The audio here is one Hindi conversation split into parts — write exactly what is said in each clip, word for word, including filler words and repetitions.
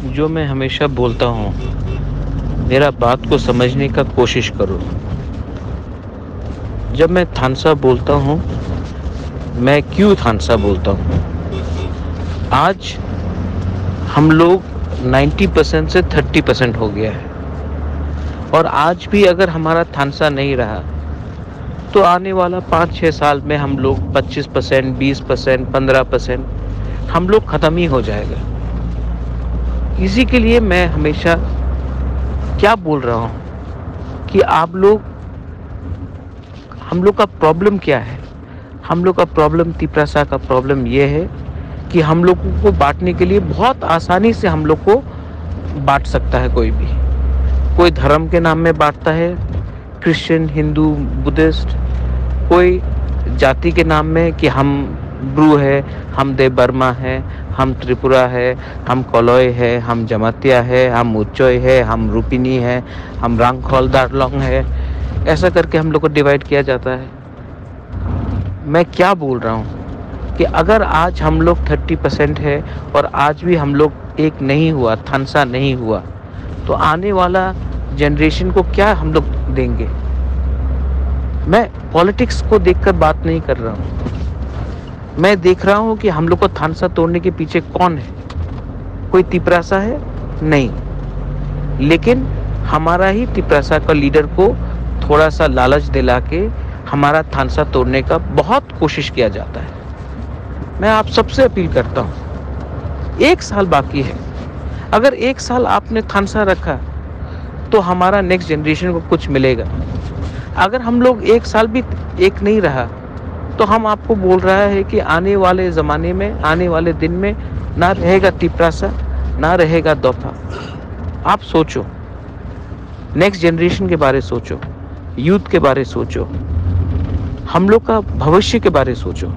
जो मैं हमेशा बोलता हूँ, मेरा बात को समझने का कोशिश करो। जब मैं थानसा बोलता हूँ, मैं क्यों थानसा बोलता हूँ? आज हम लोग नब्बे परसेंट से तीस परसेंट हो गया है और आज भी अगर हमारा थानसा नहीं रहा तो आने वाला पाँच छः साल में हम लोग पच्चीस परसेंट, बीस परसेंट, पंद्रह परसेंट हम लोग ख़त्म ही हो जाएगा। इसी के लिए मैं हमेशा क्या बोल रहा हूँ कि आप लोग, हम लोग का प्रॉब्लम क्या है? हम लोग का प्रॉब्लम, तिपरासा का प्रॉब्लम ये है कि हम लोगों को बांटने के लिए बहुत आसानी से हम लोग को बांट सकता है कोई भी। कोई धर्म के नाम में बांटता है, क्रिश्चियन, हिंदू, बुद्धिस्ट, कोई जाति के नाम में कि हम ब्रू है, हम देव बर्मा है, हम त्रिपुरा है, हम कलॉय है, हम जमातिया है, हम उच्चोय है, हम रूपिनी है, हम रांगखोल दारलोंग है। ऐसा करके हम लोग को डिवाइड किया जाता है। मैं क्या बोल रहा हूँ कि अगर आज हम लोग तीस परसेंट है और आज भी हम लोग एक नहीं हुआ, थानसा नहीं हुआ, तो आने वाला जनरेशन को क्या हम लोग देंगे? मैं पॉलिटिक्स को देखकर बात नहीं कर रहा हूँ। मैं देख रहा हूँ कि हम लोग को थानसा तोड़ने के पीछे कौन है। कोई तिपरासा है? नहीं, लेकिन हमारा ही तिपरासा का लीडर को थोड़ा सा लालच दिला के हमारा थानसा तोड़ने का बहुत कोशिश किया जाता है। मैं आप सबसे अपील करता हूँ, एक साल बाकी है। अगर एक साल आपने थानसा रखा तो हमारा नेक्स्ट जनरेशन को कुछ मिलेगा। अगर हम लोग एक साल भी एक नहीं रहा तो हम आपको बोल रहा है कि आने वाले ज़माने में, आने वाले दिन में ना रहेगा तिपरासा, ना रहेगा दोफा। आप सोचो, नेक्स्ट जनरेशन के बारे सोचो, यूथ के बारे सोचो, हम लोग का भविष्य के बारे सोचो।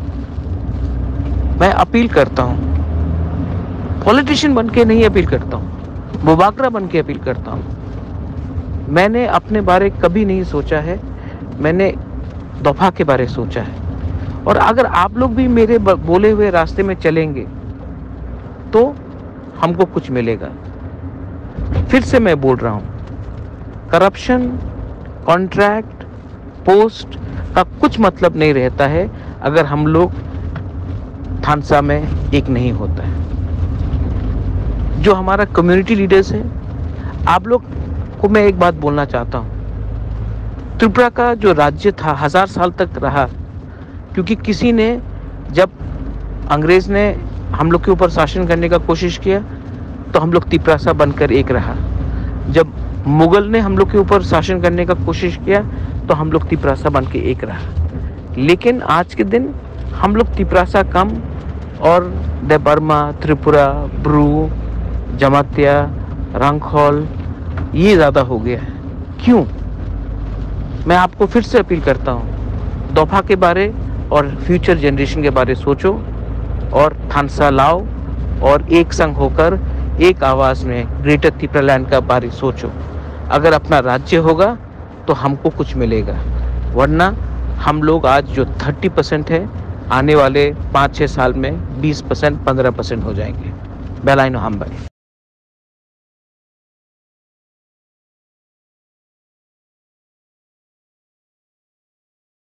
मैं अपील करता हूँ, पॉलिटिशियन बन के नहीं अपील करता हूँ, मुबाकरा बन के अपील करता हूँ। मैंने अपने बारे कभी नहीं सोचा है, मैंने दफा के बारे सोचा है। और अगर आप लोग भी मेरे बोले हुए रास्ते में चलेंगे तो हमको कुछ मिलेगा। फिर से मैं बोल रहा हूँ, करप्शन, कॉन्ट्रैक्ट, पोस्ट का कुछ मतलब नहीं रहता है अगर हम लोग थानसा में एक नहीं होता है। जो हमारा कम्युनिटी लीडर्स है, आप लोग को मैं एक बात बोलना चाहता हूँ। त्रिपुरा का जो राज्य था हजार साल तक रहा क्योंकि किसी ने, जब अंग्रेज ने हम लोग के ऊपर शासन करने का कोशिश किया तो हम लोग तिपरासा बनकर एक रहा। जब मुगल ने हम लोग के ऊपर शासन करने का कोशिश किया तो हम लोग तिपरासा बन के एक रहा। लेकिन आज के दिन हम लोग तिपरासा कम और देव बर्मा, त्रिपुरा, ब्रू, जमातिया, रांगखोल ये ज़्यादा हो गया है। क्यों? मैं आपको फिर से अपील करता हूँ, दोफा के बारे और फ्यूचर जनरेशन के बारे सोचो और थानसा लाओ और एक संग होकर एक आवाज़ में ग्रेटर त्रिपुरा लैंड का बारे सोचो। अगर अपना राज्य होगा तो हमको कुछ मिलेगा, वरना हम लोग आज जो तीस परसेंट है आने वाले पाँच छः साल में बीस परसेंट, पंद्रह परसेंट हो जाएंगे। बेलाइनो हम भाई।